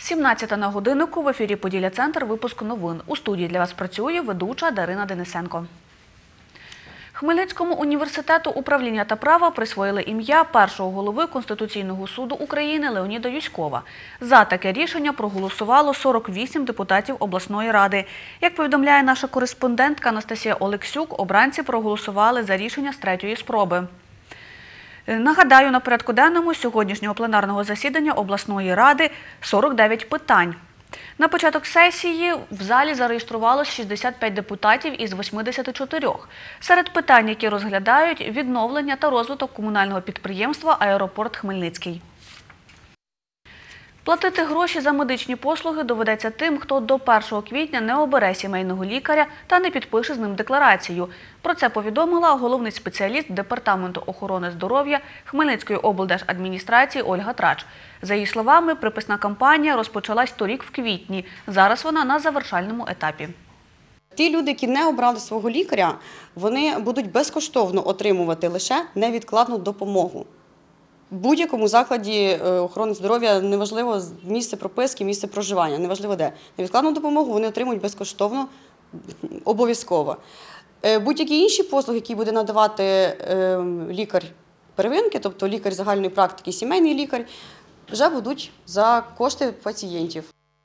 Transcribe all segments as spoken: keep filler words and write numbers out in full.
сімнадцята на годиннику, в ефірі «Поділля-центр», випуск новин. У студії для вас працює ведуча Дарина Денисенко. Хмельницькому університету управління та права присвоїли ім'я першого голови Конституційного суду України Леоніда Юськова. За таке рішення проголосувало сорок вісім депутатів обласної ради. Як повідомляє наша кореспондентка Анастасія Олексюк, обранці проголосували за рішення з третьої спроби. Нагадаю, на порядку денному сьогоднішнього пленарного засідання обласної ради сорок дев'ять питань. На початок сесії в залі зареєструвалось шістдесят п'ять депутатів із восьмидесяти чотирьох. Серед питань, які розглядають – відновлення та розвиток комунального підприємства «Аеропорт Хмельницький». Платити гроші за медичні послуги доведеться тим, хто до першого квітня не обере сімейного лікаря та не підпише з ним декларацію. Про це повідомила головний спеціаліст Департаменту охорони здоров'я Хмельницької облдержадміністрації Ольга Трач. За її словами, приписна кампанія розпочалась торік в квітні. Зараз вона на завершальному етапі. Ті люди, які не обрали свого лікаря, вони будуть безкоштовно отримувати лише невідкладну допомогу. В будь-якому закладі охорони здоров'я, неважливо місце прописки, місце проживання, неважливо де. Невідкладну допомогу вони отримують безкоштовно, обов'язково. Будь-які інші послуги, які буде надавати лікар первинки, тобто лікар загальної практики, сімейний лікар, вже будуть за кошти пацієнтів.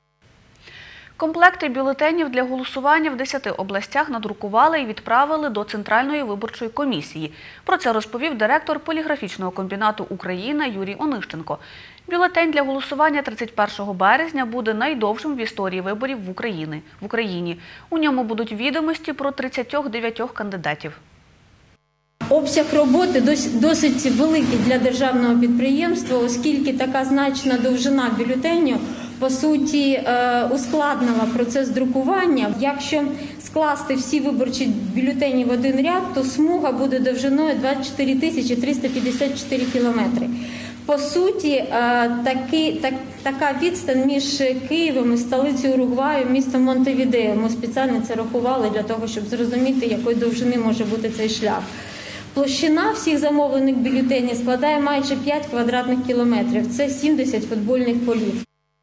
Комплекти бюлетенів для голосування в десяти областях надрукували і відправили до Центральної виборчої комісії. Про це розповів директор поліграфічного комбінату «Україна» Юрій Онищенко. Бюлетень для голосування тридцять першого березня буде найдовшим в історії виборів в Україні. В Україні. У ньому будуть відомості про тридцять дев'ять кандидатів. Обсяг роботи досить великий для державного підприємства, оскільки така значна довжина бюлетеню, по суті, ускладнила процес друкування. Якщо скласти всі виборчі бюлетені в один ряд, то смуга буде довжиною двадцять чотири тисячі триста п'ятдесят чотири кілометри. По суті, таки, так, така відстань між Києвом і столицею Уругваю, містом Монтевідео. Ми спеціально це рахували для того, щоб зрозуміти, якої довжини може бути цей шлях. Площина всіх замовлених бюлетенів складає майже п'ять квадратних кілометрів. Це сімдесят футбольних полів.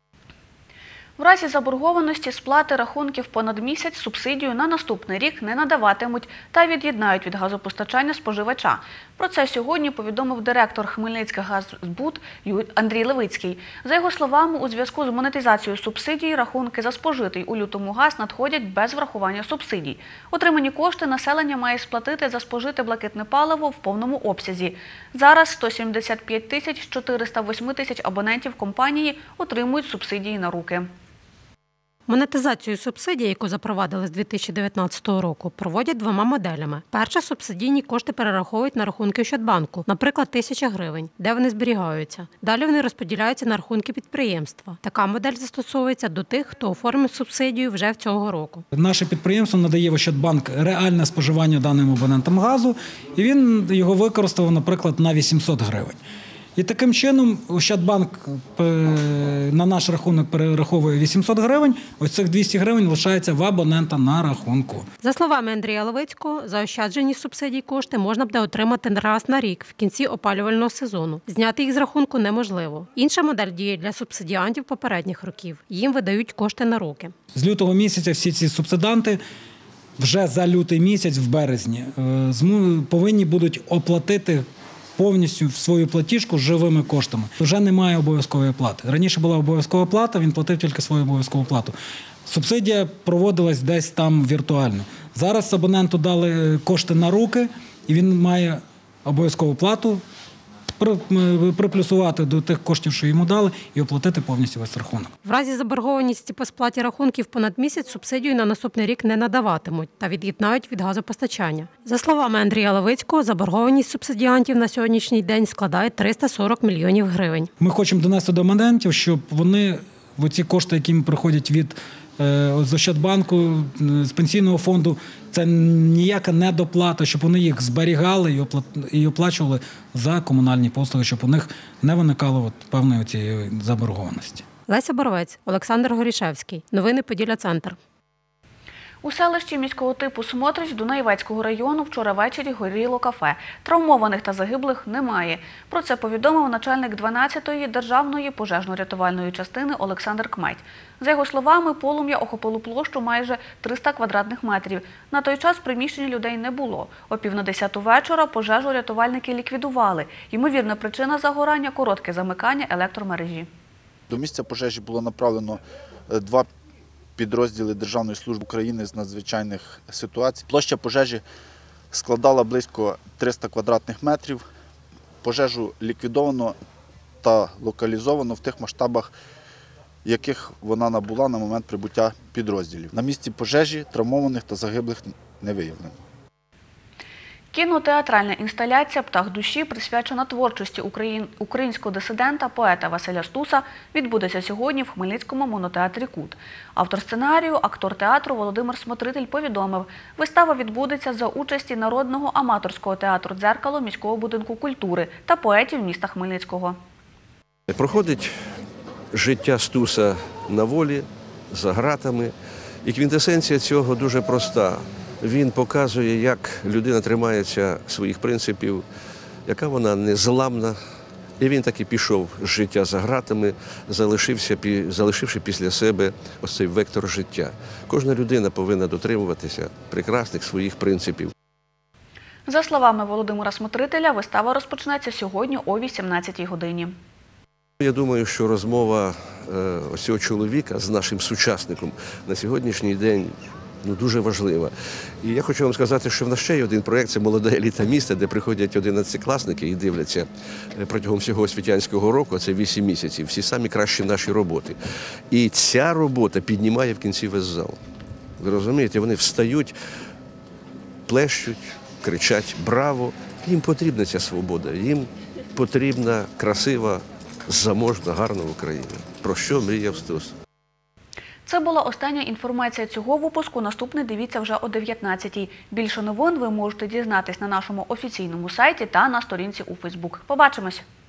В разі заборгованості сплати рахунків понад місяць субсидію на наступний рік не надаватимуть та від'єднають від газопостачання споживача. Про це сьогодні повідомив директор «Хмельницькгаззбут» Андрій Левицький. За його словами, у зв'язку з монетизацією субсидій рахунки за спожитий у лютому газ надходять без врахування субсидій. Отримані кошти населення має сплатити за спожите блакитне паливо в повному обсязі. Зараз сто сімдесят п'ять тисяч чотириста вісім тисяч абонентів компанії отримують субсидії на руки. Монетизацію субсидій, яку запровадили з дві тисячі дев'ятнадцятого року, проводять двома моделями. Перша – субсидійні кошти перераховують на рахунки Ощадбанку, наприклад, тисяча гривень, де вони зберігаються. Далі вони розподіляються на рахунки підприємства. Така модель застосовується до тих, хто оформив субсидію вже в цього року. Наше підприємство надає в Ощадбанк реальне споживання даним абонентам газу, і він його використав, наприклад, на вісімсот гривень. І таким чином Ощадбанк на наш рахунок перераховує вісімсот гривень, ось цих двісті гривень лишається в абонента на рахунку. За словами Андрія Левицького, заощаджені субсидій кошти можна буде отримати раз на рік в кінці опалювального сезону. Зняти їх з рахунку неможливо. Інша модель діє для субсидіантів попередніх років. Їм видають кошти на руки. З лютого місяця всі ці субсиданти вже за лютий місяць в березні повинні будуть оплатити повністю свою платіжку живими коштами. Вже немає обов'язкової плати. Раніше була обов'язкова плата, він платив тільки свою обов'язкову плату. Субсидія проводилась десь там віртуально. Зараз абоненту дали кошти на руки, і він має обов'язкову плату приплюсувати до тих коштів, що йому дали, і оплатити повністю весь рахунок. В разі заборгованості по сплаті рахунків понад місяць субсидію на наступний рік не надаватимуть та від'єднають від газопостачання. За словами Андрія Левицького, заборгованість субсидіантів на сьогоднішній день складає триста сорок мільйонів гривень. Ми хочемо донести до абонентів, щоб вони, оці кошти, які їм приходять від з Ощадбанку, з пенсійного фонду, це ніяка недоплата, щоб вони їх зберігали і оплачували за комунальні послуги, щоб у них не виникало от певної цієї заборгованості. Леся Боровець, Олександр Горішевський. Новини «Поділля-центр». У селищі міського типу Смотрич Дунаєвецького району вчора ввечері горіло кафе. Травмованих та загиблих немає. Про це повідомив начальник дванадцятої державної пожежно-рятувальної частини Олександр Кметь. За його словами, полум'я охопило площу майже триста квадратних метрів. На той час в приміщенні людей не було. О пів на десяту вечора пожежу рятувальники ліквідували. Ймовірна причина загорання – коротке замикання електромережі. До місця пожежі було направлено два підрозділи Державної служби України з надзвичайних ситуацій. Площа пожежі складала близько триста квадратних метрів. Пожежу ліквідовано та локалізовано в тих масштабах, яких вона набула на момент прибуття підрозділів. На місці пожежі травмованих та загиблих не виявлено. Кінотеатральна інсталяція «Птах душі», присвячена творчості україн... українського дисидента, поета Василя Стуса, відбудеться сьогодні в Хмельницькому монотеатрі «Кут». Автор сценарію, актор театру Володимир Смотритель повідомив, вистава відбудеться за участі Народного аматорського театру «Дзеркало» міського будинку культури та поетів міста Хмельницького. Проходить життя Стуса на волі, за ґратами, і квінтесенція цього дуже проста. Він показує, як людина тримається своїх принципів, яка вона незламна. І він так і пішов з життя за ґратами, залишився, залишивши після себе ось цей вектор життя. Кожна людина повинна дотримуватися прекрасних своїх принципів. За словами Володимира Смотрителя, вистава розпочнеться сьогодні о вісімнадцятій годині. Я думаю, що розмова ось цього чоловіка з нашим сучасником на сьогоднішній день ну, дуже важлива. І я хочу вам сказати, що в нас ще є один проєкт – це «Молода еліта міста», де приходять одинадцятикласники і дивляться протягом всього освітянського року, це вісім місяців, всі самі кращі наші роботи. І ця робота піднімає в кінці весь зал. Ви розумієте, вони встають, плещуть, кричать «Браво!». Їм потрібна ця свобода, їм потрібна красива, заможна, гарна Україна. Про що мріяв Стус? Це була остання інформація цього випуску. Наступний дивіться вже о дев'ятнадцятій. Більше новин ви можете дізнатись на нашому офіційному сайті та на сторінці у Фейсбук. Побачимось!